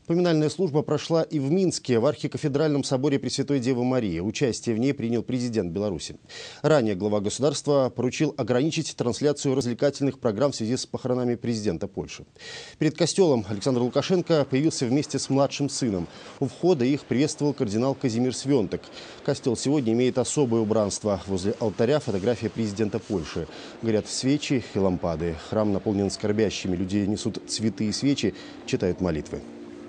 Поминальная служба прошла и в Минске, в архикафедральном соборе Пресвятой Девы Марии. Участие в ней принял президент Беларуси. Ранее глава государства поручил ограничить трансляцию развлекательных программ в связи с похоронами президента Польши. Перед костелом Александр Лукашенко появился вместе с младшим сыном. У входа их приветствовал кардинал Казимир Свентек. Костел сегодня имеет особое убранство. Возле алтаря фотография президента Польши. Горят свечи и лампады. Храм наполнен скорбящими. Люди несут цветы и свечи, читают молитвы.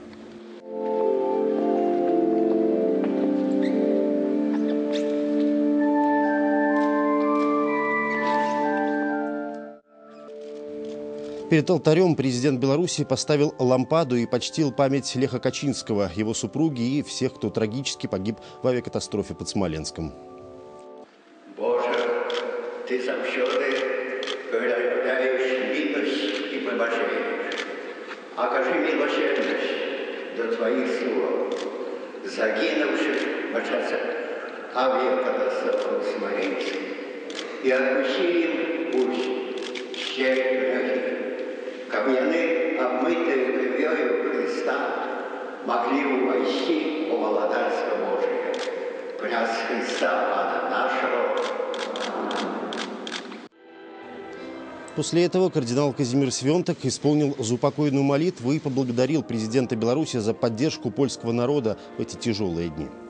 Перед алтарем президент Беларуси поставил лампаду и почтил память Леха Качинского, его супруги и всех, кто трагически погиб в авиакатастрофе под Смоленском. Боже, ты завсёды проявляешь милость и пробачение. Окажи милосердность до твоих слуг, загинувших в час авиакатастрофы в Смоленске, и отпусти им пусть все грехи, как яны, обмытые кровью Христа, могли увойти у Володарства Божия. Князь Христа, Пана нашего. После этого кардинал Казимир Свентек исполнил заупокойную молитву и поблагодарил президента Беларуси за поддержку польского народа в эти тяжелые дни.